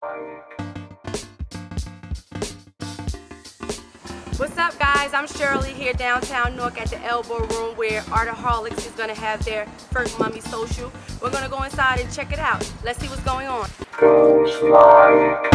What's up, guys? I'm Shirley here downtown Newark at the Elbow Room where Artaholics is going to have their first Mummy Social. We're going to go inside and check it out. Let's see what's going on.